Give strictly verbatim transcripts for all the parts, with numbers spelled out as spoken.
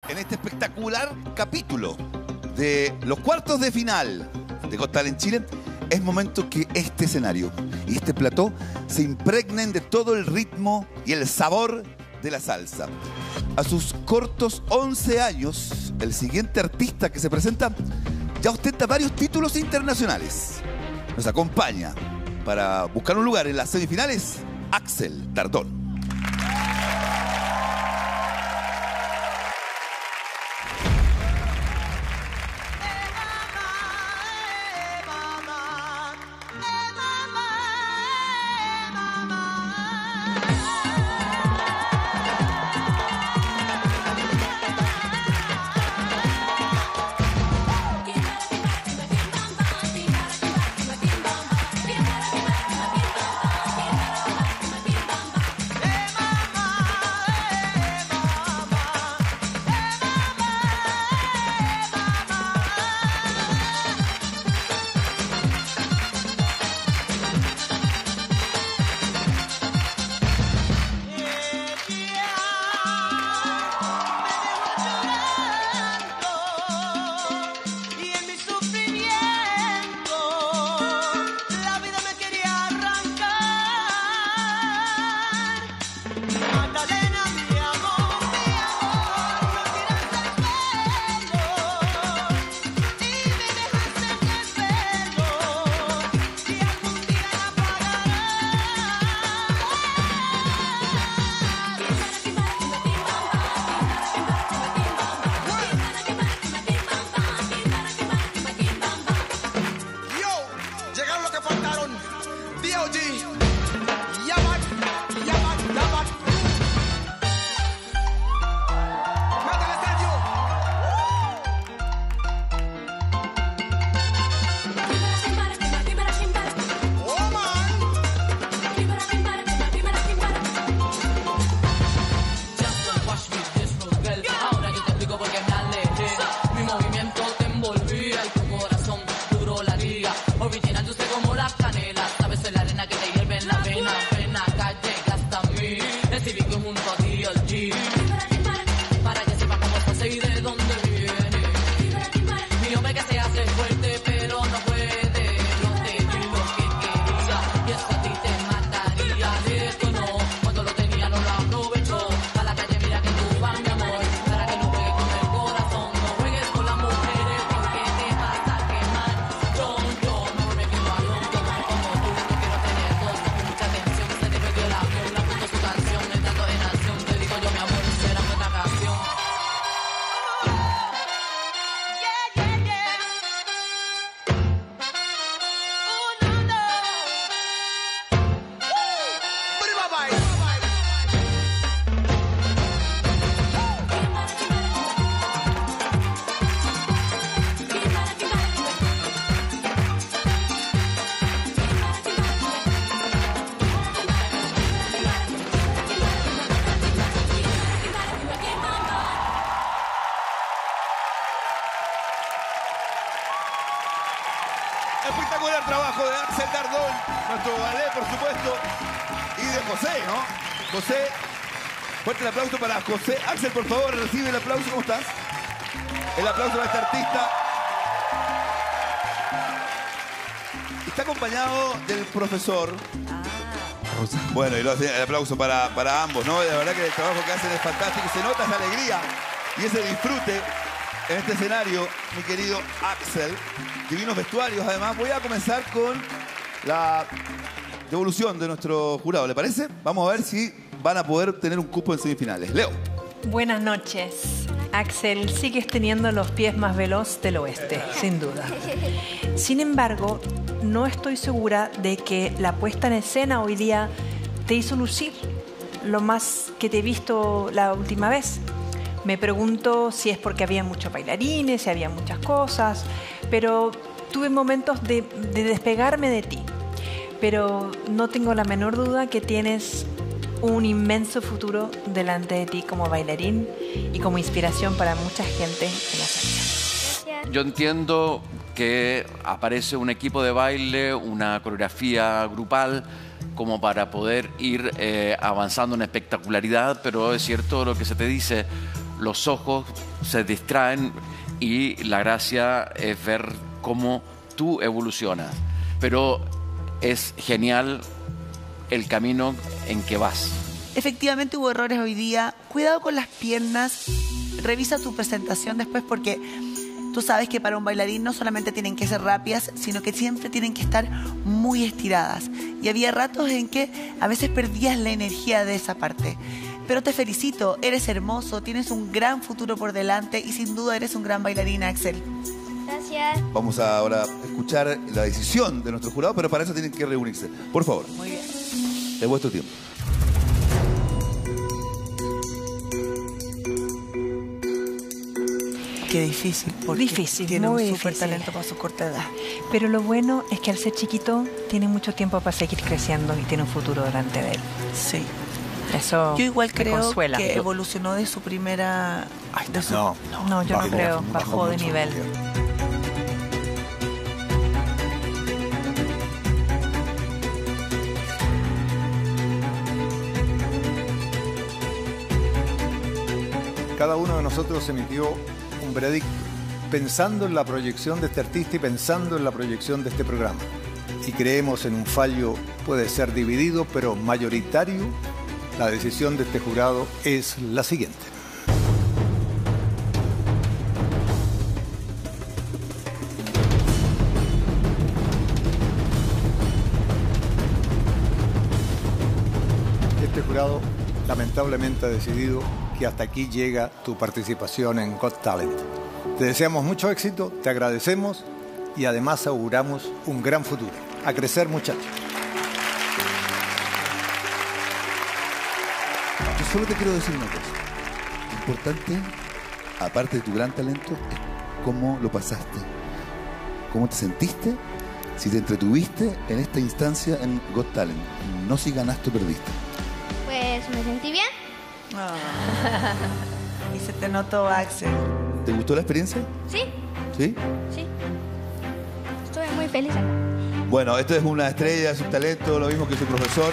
en este espectacular capítulo de los cuartos de final de Got Talent Chile, es momento que este escenario y este plató se impregnen de todo el ritmo y el sabor de la salsa. A sus cortos once años, el siguiente artista que se presenta ya ostenta varios títulos internacionales. Nos acompaña para buscar un lugar en las semifinales, Axel Dardón. Espectacular trabajo de Axel Dardón, nuestro ballet, por supuesto, y de José, ¿no? José, fuerte el aplauso para José. Axel, por favor, recibe el aplauso. ¿Cómo estás? El aplauso para este artista. Está acompañado del profesor. Bueno, y el aplauso para, para ambos, ¿no? La verdad que el trabajo que hacen es fantástico. Se nota esa alegría y ese disfrute en este escenario, mi querido Axel. Divinos vestuarios, además. Voy a comenzar con la devolución de nuestro jurado, ¿le parece? Vamos a ver si van a poder tener un cupo en semifinales. Leo. Buenas noches. Axel, sigues teniendo los pies más veloz del oeste, sin duda. Sin embargo, no estoy segura de que la puesta en escena hoy día te hizo lucir lo más que te he visto la última vez. Me pregunto si es porque había muchos bailarines, si había muchas cosas, pero tuve momentos de, de despegarme de ti. Pero no tengo la menor duda que tienes un inmenso futuro delante de ti como bailarín y como inspiración para mucha gente en la salsa. Yo entiendo que aparece un equipo de baile, una coreografía grupal, como para poder ir eh, avanzando en espectacularidad, pero es cierto lo que se te dice, los ojos se distraen y la gracia es ver cómo tú evolucionas. Pero es genial el camino en que vas. Efectivamente hubo errores hoy día. Cuidado con las piernas. Revisa tu presentación después porque tú sabes que para un bailarín no solamente tienen que ser rápidas, sino que siempre tienen que estar muy estiradas. Y había ratos en que a veces perdías la energía de esa parte. Pero te felicito, eres hermoso, tienes un gran futuro por delante y sin duda eres un gran bailarín, Axel. Gracias. Vamos a ahora escuchar la decisión de nuestro jurado, pero para eso tienen que reunirse. Por favor. Muy bien. Es vuestro tiempo. Qué difícil, porque Difícil, tiene muy un súper difícil. talento para su corta edad. Pero lo bueno es que al ser chiquito tiene mucho tiempo para seguir creciendo y tiene un futuro delante de él. Sí. Eso Yo igual me creo consuela. que evolucionó de su primera... de su- No, No, yo no Bajó, creo. bajó Bajó de mucho. nivel. Cada uno de nosotros emitió un veredicto pensando en la proyección de este artista y pensando en la proyección de este programa. Y creemos en un fallo, puede ser dividido, pero mayoritario. La decisión de este jurado es la siguiente. Este jurado lamentablemente ha decidido que hasta aquí llega tu participación en Got Talent. Te deseamos mucho éxito, te agradecemos y además auguramos un gran futuro. A crecer, muchachos. Yo solo te quiero decir una cosa. Lo importante, aparte de tu gran talento, es cómo lo pasaste. Cómo te sentiste, si te entretuviste en esta instancia en Got Talent. No si ganaste o perdiste. Pues me sentí bien. Ah. Y se te notó, Axel. ¿Te gustó la experiencia? Sí, ¿Sí? sí. Estuve muy feliz acá. Bueno, esto es una estrella, es un talento, lo mismo que su profesor.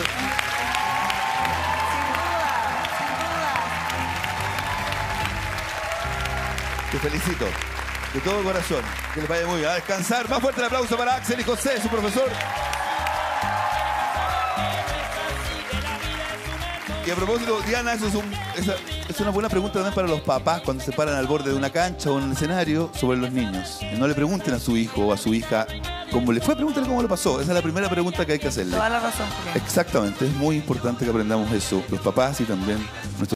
Te felicito, de todo corazón. Que les vaya muy bien. A descansar. Más fuerte el aplauso para Axel y José, su profesor. Y a propósito, Diana, eso es, un, esa, es una buena pregunta también para los papás cuando se paran al borde de una cancha o en un escenario sobre los niños. Y no le pregunten a su hijo o a su hija cómo le fue, pregúntale cómo lo pasó. Esa es la primera pregunta que hay que hacerle. Toda la razón, Julián. Exactamente, es muy importante que aprendamos eso, los papás y también nuestros